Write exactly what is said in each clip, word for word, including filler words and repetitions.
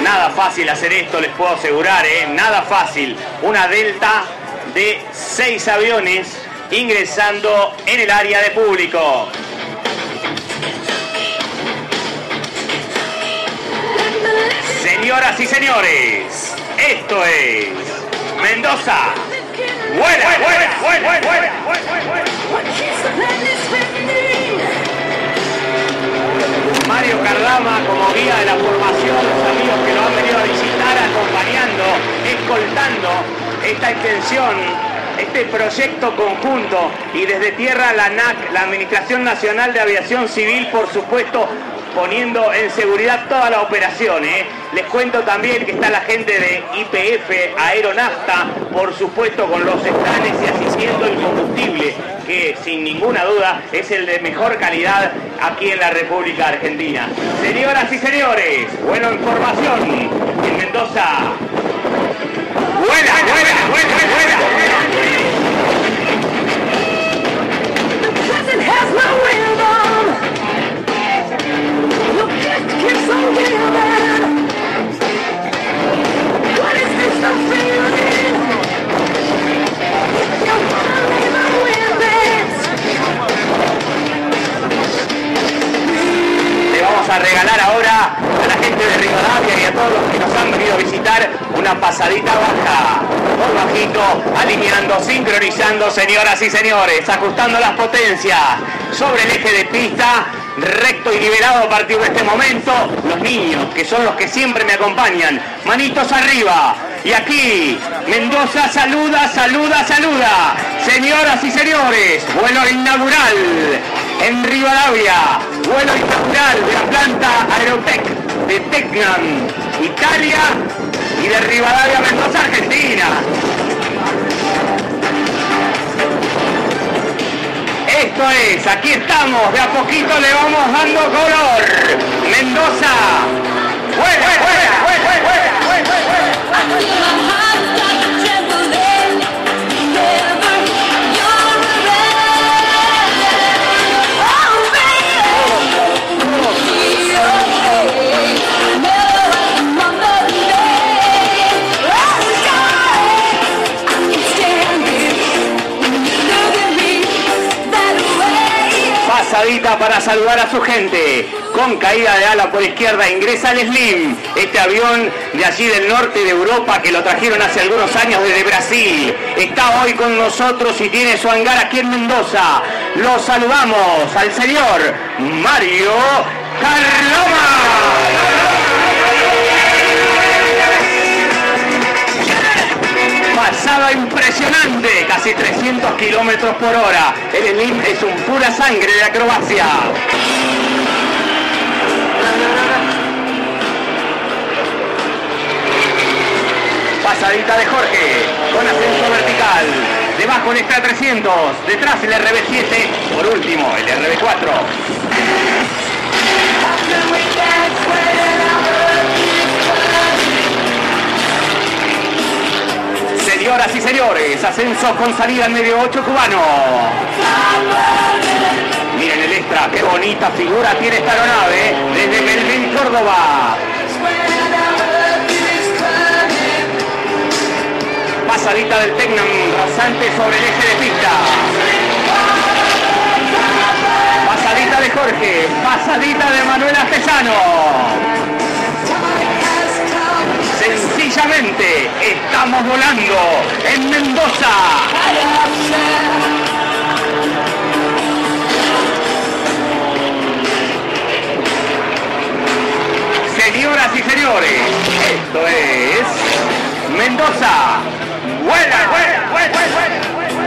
nada fácil hacer esto, les puedo asegurar, ¿eh? Nada fácil. Una delta de seis aviones ingresando en el área de público. Señoras y señores, esto es Mendoza. ¡Vuela, vuela, vuela, vuela, vuela, vuela! Mario Cardama como guía de la formación, los amigos que lo han venido a visitar, acompañando, escoltando esta extensión, este proyecto conjunto, y desde tierra la A N A C, la Administración Nacional de Aviación Civil, por supuesto, poniendo en seguridad toda la operación, ¿eh? Les cuento también que está la gente de Y P F Aeronafta, por supuesto, con los estanes y asistiendo el combustible, que sin ninguna duda es el de mejor calidad aquí en la República Argentina. Señoras y señores, buena información en Mendoza. ¡Vuela, vuela, vuela, vuela! Le vamos a regalar ahora a la gente de Rivadavia y a todos los que nos han venido a visitar una pasadita baja, por bajito, alineando, sincronizando, señoras y señores, ajustando las potencias sobre el eje de pista, recto y liberado a partir de este momento. Los niños, que son los que siempre me acompañan, manitos arriba. Y aquí, Mendoza saluda, saluda, saluda. Señoras y señores, vuelo inaugural en Rivadavia, vuelo inaugural de la planta Aerotech de Tecnam, Italia, y de Rivadavia, Mendoza, Argentina. Esto es, aquí estamos, de a poquito le vamos dando color. Mendoza, ¡vuela, vuela, vuela, vuela, vuela, vuela, vuela! Pasadita para saludar a su gente, con caída de ala por izquierda, ingresa el Slim, este avión de allí del norte de Europa que lo trajeron hace algunos años desde Brasil. Está hoy con nosotros y tiene su hangar aquí en Mendoza. Lo saludamos al señor Mario Cardama. Pasada impresionante, casi trescientos kilómetros por hora. El Slim es un pura sangre de acrobacia. Pasadita de Jorge, con ascenso vertical. Debajo el Extra trescientos, detrás el R B siete, por último el R B cuatro. Señoras y señores, ascenso con salida en medio ocho cubano. Miren el Extra, qué bonita figura tiene esta aeronave desde Melvin, Córdoba. Pasadita del Tecnam rasante sobre el eje de pista. Pasadita de Jorge, pasadita de Manuel Artesano. Sencillamente estamos volando en Mendoza. Señoras y señores, esto es Mendoza. ¡Vuela, vuela, vuela, vuela, vuela!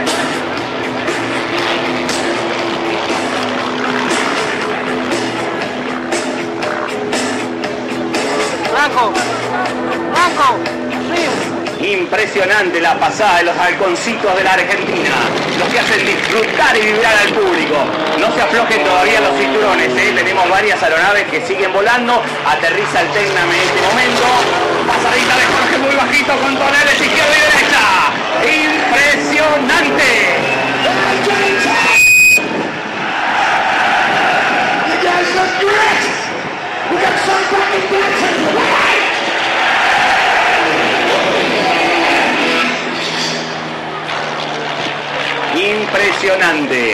Blanco, Blanco, sí. Impresionante la pasada de los halconcitos de la Argentina, los que hacen disfrutar y vibrar al público. No se aflojen todavía los cinturones, ¿eh? Tenemos varias aeronaves que siguen volando. Aterriza el Tecnam en este momento. Pasadita de Jorge muy bajito con toneles izquierda y derecha. ¡Impresionante! impresionante.